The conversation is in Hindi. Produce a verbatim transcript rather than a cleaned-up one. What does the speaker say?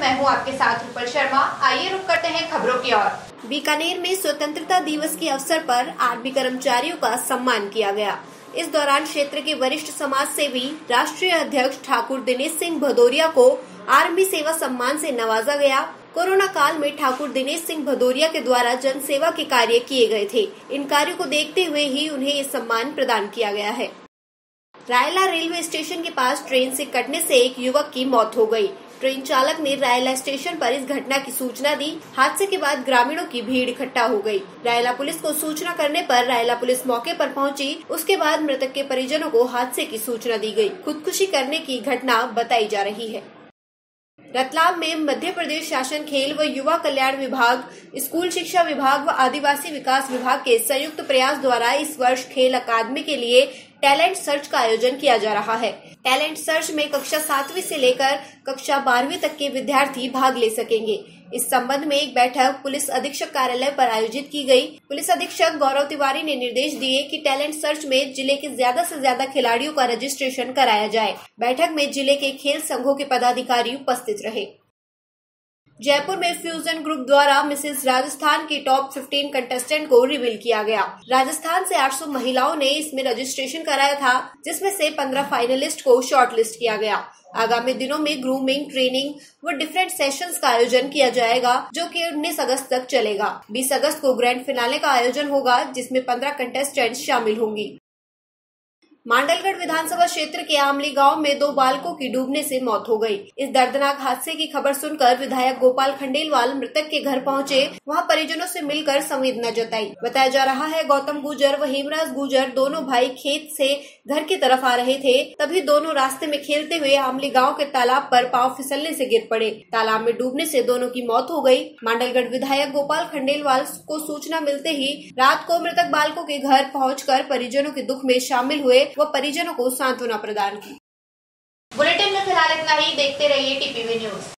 मैं हूं आपके साथ रूपल शर्मा। आइए रुक करते हैं खबरों की ओर। बीकानेर में स्वतंत्रता दिवस के अवसर पर आर्मी कर्मचारियों का सम्मान किया गया। इस दौरान क्षेत्र के वरिष्ठ समाज सेवी राष्ट्रीय अध्यक्ष ठाकुर दिनेश सिंह भदौरिया को आर्मी सेवा सम्मान से नवाजा गया। कोरोना काल में ठाकुर दिनेश सिंह भदौरिया के द्वारा जन सेवा के कार्य किए गए थे। इन कार्यों को देखते हुए ही उन्हें ये सम्मान प्रदान किया गया है। रायला रेलवे स्टेशन के पास ट्रेन से कटने से एक युवक की मौत हो गई। ट्रेन चालक ने रायला स्टेशन पर इस घटना की सूचना दी। हादसे के बाद ग्रामीणों की भीड़ इकट्ठा हो गई। रायला पुलिस को सूचना करने पर रायला पुलिस मौके पर पहुंची। उसके बाद मृतक के परिजनों को हादसे की सूचना दी गई। खुदकुशी करने की घटना बताई जा रही है। रतलाम में मध्य प्रदेश शासन खेल व युवा कल्याण विभाग, स्कूल शिक्षा विभाग व आदिवासी विकास विभाग के संयुक्त प्रयास द्वारा इस वर्ष खेल अकादमी के लिए टैलेंट सर्च का आयोजन किया जा रहा है। टैलेंट सर्च में कक्षा सातवीं से लेकर कक्षा बारहवीं तक के विद्यार्थी भाग ले सकेंगे। इस संबंध में एक बैठक पुलिस अधीक्षक कार्यालय पर आयोजित की गई। पुलिस अधीक्षक गौरव तिवारी ने निर्देश दिए कि टैलेंट सर्च में जिले के ज्यादा से ज्यादा खिलाड़ियों का रजिस्ट्रेशन कराया जाए। बैठक में जिले के खेल संघों के पदाधिकारी उपस्थित रहे। जयपुर में फ्यूजन ग्रुप द्वारा मिसेस राजस्थान की टॉप पंद्रह कंटेस्टेंट को रिवील किया गया। राजस्थान से आठ सौ महिलाओं ने इसमें रजिस्ट्रेशन कराया था, जिसमें से पंद्रह फाइनलिस्ट को शॉर्टलिस्ट किया गया। आगामी दिनों में ग्रूमिंग, ट्रेनिंग व डिफरेंट सेशंस का आयोजन किया जाएगा, जो कि उन्नीस अगस्त तक चलेगा। बीस अगस्त को ग्रैंड फिनाले का आयोजन होगा, जिसमें पंद्रह कंटेस्टेंट शामिल होंगी। मांडलगढ़ विधानसभा क्षेत्र के आमली गांव में दो बालकों की डूबने से मौत हो गई। इस दर्दनाक हादसे की खबर सुनकर विधायक गोपाल खंडेलवाल मृतक के घर पहुंचे। वहां परिजनों से मिलकर संवेदना जताई। बताया जा रहा है गौतम गुर्जर व हेमराज गुर्जर दोनों भाई खेत से घर की तरफ आ रहे थे। तभी दोनों रास्ते में खेलते हुए आमली गाँव के तालाब पर पांव फिसलने से गिर पड़े। तालाब में डूबने से दोनों की मौत हो गई। मांडलगढ़ विधायक गोपाल खंडेलवाल को सूचना मिलते ही रात को मृतक बालकों के घर पहुंचकर परिजनों के दुख में शामिल हुए व परिजनों को सांत्वना प्रदान की। बुलेटिन में फिलहाल इतना ही। देखते रहिए टीपीवी न्यूज।